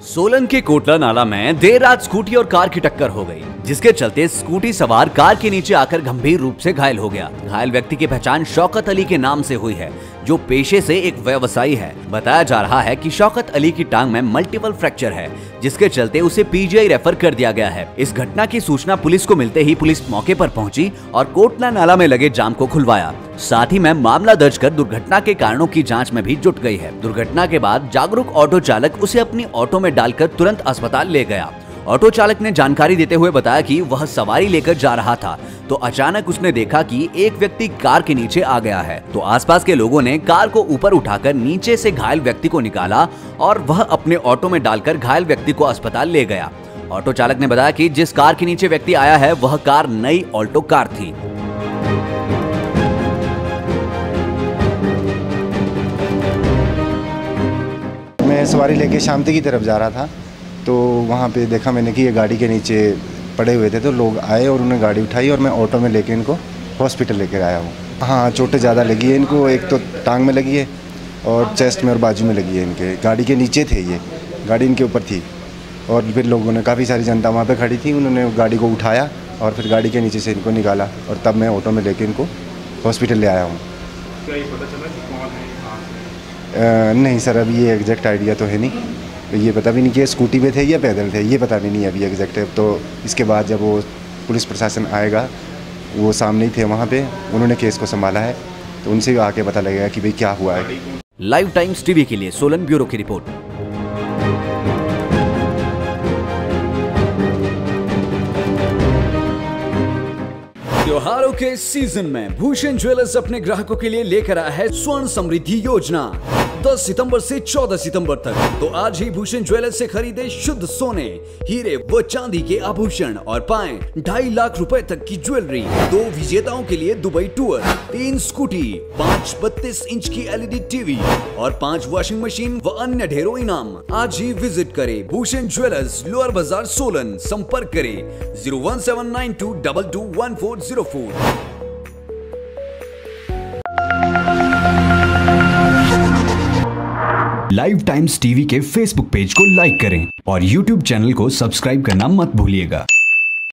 सोलन के कोटला नाला में देर रात स्कूटी और कार की टक्कर हो गई, जिसके चलते स्कूटी सवार कार के नीचे आकर गंभीर रूप से घायल हो गया। घायल व्यक्ति की पहचान शौकत अली के नाम से हुई है, जो पेशे से एक व्यवसायी है। बताया जा रहा है कि शौकत अली की टांग में मल्टीपल फ्रैक्चर है, जिसके चलते उसे पीजीआई रेफर कर दिया गया है। इस घटना की सूचना पुलिस को मिलते ही पुलिस मौके पर पहुंची और कोटला नाला में लगे जाम को खुलवाया। साथ ही में मामला दर्ज कर दुर्घटना के कारणों की जांच में भी जुट गई है। दुर्घटना के बाद जागरूक ऑटो चालक उसे अपनी ऑटो में डालकर तुरंत अस्पताल ले गया। ऑटो चालक ने जानकारी देते हुए बताया कि वह सवारी लेकर जा रहा था तो अचानक उसने देखा कि एक व्यक्ति कार के नीचे आ गया है। तो आसपास के लोगों ने कार को ऊपर उठाकर नीचे से घायल व्यक्ति को निकाला और वह अपने ऑटो में डालकर घायल व्यक्ति को अस्पताल ले गया। ऑटो चालक ने बताया कि जिस कार के नीचे व्यक्ति आया है वह कार नई ऑल्टो कार थी। मैं सवारी लेके शामती की तरफ जा रहा था तो वहाँ पे देखा मैंने कि ये गाड़ी के नीचे पड़े हुए थे, तो लोग आए और उन्होंने गाड़ी उठाई और मैं ऑटो में लेके इनको हॉस्पिटल लेकर आया हूँ। हाँ, चोटें ज़्यादा लगी है इनको, एक तो टांग में लगी है और चेस्ट में और बाजू में लगी है। इनके गाड़ी के नीचे थे, ये गाड़ी इनके ऊपर थी और फिर लोगों ने, काफ़ी सारी जनता वहाँ पर खड़ी थी, उन्होंने गाड़ी को उठाया और फिर गाड़ी के नीचे से इनको निकाला और तब मैं ऑटो में लेके इनको हॉस्पिटल ले आया हूँ। क्या ये पता चला कि कौन है, कहाँ से? नहीं सर, अभी ये एग्जैक्ट आइडिया तो है नहीं, ये पता भी नहीं कि स्कूटी पे थे या पैदल थे, ये पता भी नहीं अभी एग्जैक्ट है। तो इसके बाद जब वो पुलिस प्रशासन आएगा, वो सामने ही थे वहाँ पे, उन्होंने केस को संभाला है, तो उनसे भी आके पता लगेगा कि भाई क्या हुआ है। लाइव टाइम्स टीवी के लिए सोलन ब्यूरो की रिपोर्ट। त्योहारों के सीजन में भूषण ज्वेलर्स अपने ग्राहकों के लिए लेकर आया है स्वर्ण समृद्धि योजना 10 सितंबर से 14 सितंबर तक। तो आज ही भूषण ज्वेलर्स से खरीदे शुद्ध सोने, हीरे व चांदी के आभूषण और पाएं 2.5 लाख रुपए तक की ज्वेलरी। 2 विजेताओं के लिए दुबई टूर, 3 स्कूटी, 5 32 इंच की LED टीवी और 5 वॉशिंग मशीन व अन्य ढेरों इनाम। आज ही विजिट करें भूषण ज्वेलर्स, लोअर बाजार, सोलन। संपर्क करें 01792221404। लाइव टाइम्स टीवी के फेसबुक पेज को लाइक करें और यूट्यूब चैनल को सब्सक्राइब करना मत भूलिएगा।